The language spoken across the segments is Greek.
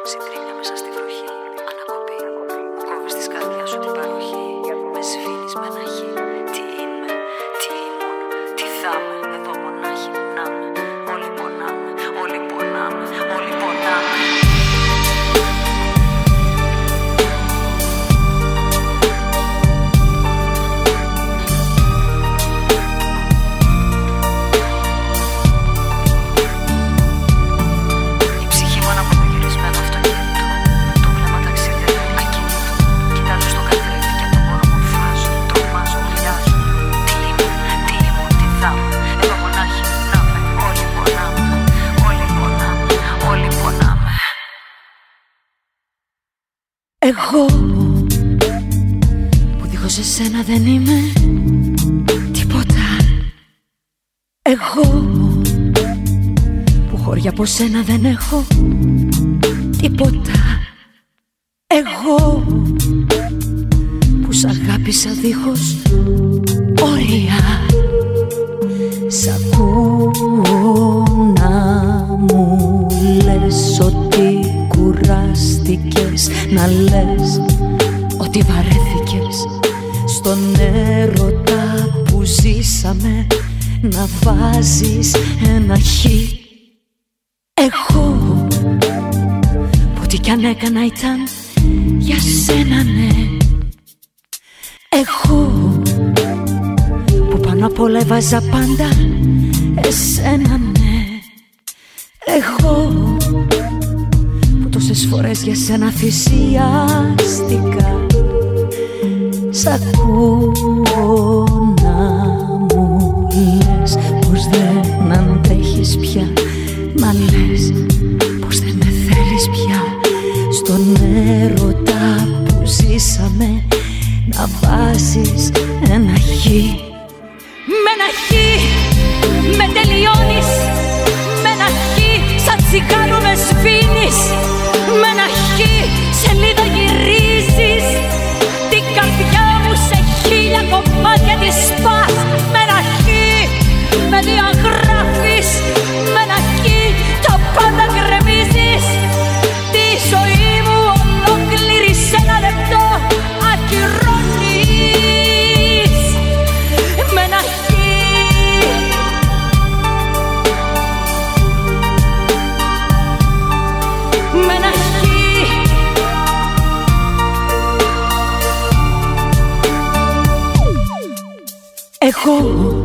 Συντρίμια μέσα στη βροχή, ανακοπή. Μου κόβεις της καρδιάς σου την παροχή. Με σφήνεις με ένα χ. Τι είμαι, τι ήμουν, τι θα είμαι. Εδώ μονάχη μου να είμαι. Όλοι πονάμε, όλοι πονάμε, όλοι πονάμε. Εγώ που δίχως εσένα δεν είμαι τίποτα. Εγώ που χώρια από σένα δεν έχω τίποτα. Εγώ που σ' αγάπησα δίχως όρια. Σ' ακούω να μου λες ότι κουράστηκες, να λες ότι βαρέθηκες στον έρωτα που ζήσαμε, να βάζεις ένα χ. Εγώ που ό,τι κι αν έκανα ήταν για σένα, ναι. Εγώ που πάνω απ' όλα έβαζα πάντα εσένα, ναι. Εγώ που τόσες φορές για σένα θυσιάστηκα. Σ' ακούω να μου λες πως δεν αντέχεις πια, να λες πως δεν με θέλεις πια. Στον έρωτα που ζήσαμε να βάζεις ένα χ. Με ένα χ με τελειώνεις, με ένα χ σαν τσιγάρο με σβήνεις. Με ένα χ σελίδα γυρίζεις, την καρδιά μου σε 1000 κομμάτια τη σπάς. Με ένα χ με διαγράφεις, με ένα χ τα πάντα γκρεμίζεις. Τη ζωή μου ολόκληρη σε ένα λεπτό ακυρώνεις. Με ένα χ με ένα χ. Εγώ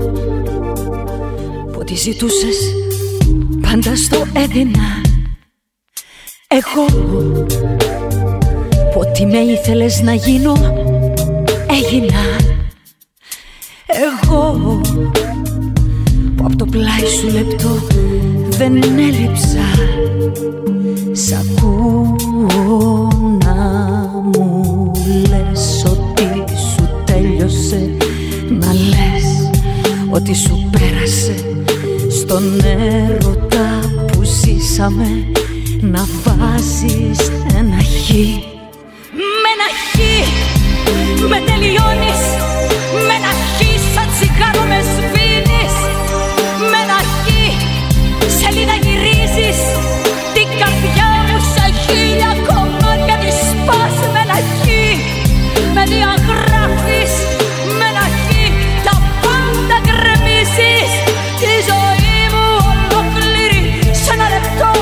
που ό,τι ζητούσες πάντα στο έδινα. Εγώ που ό,τι με ήθελες να γίνω έγινα. Εγώ που απ' το πλάι σου λεπτό δεν έλειψα. Σ' ακούω να μου λες ότι σου τέλειωσε, να λες ότι σου πέρασε. Στον έρωτα που ζήσαμε να βάζεις ένα χ. Με ένα χ με τελειώνεις, με ένα χ σαν τσιγάρο με σβήνεις. Με ένα χ σελίδα γυρίζεις, την καρδιά μου σε 1000 κομμάτια τη σπάς. Με ένα χ με διαγράφεις, με ένα χ τα πάντα γκρεμίζεις. Τη ζωή μου ολόκληρη σε ένα λεπτό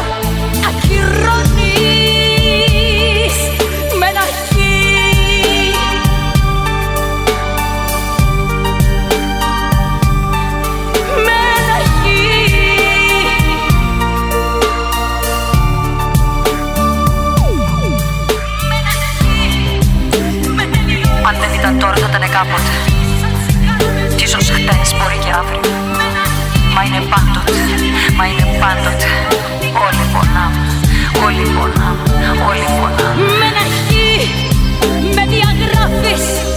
ακυρώνεις. Με ένα χ με ένα χ. Αν δεν ήταν τώρα θα ήταν κάποτε. Κι ίσως χτες μπορεί και αύριο. Μα είναι πάντοτε, μα είναι πάντοτε. Όλοι πονάμε, όλοι πονάμε, όλοι πονάμε. Με ένα χ με διαγράφεις,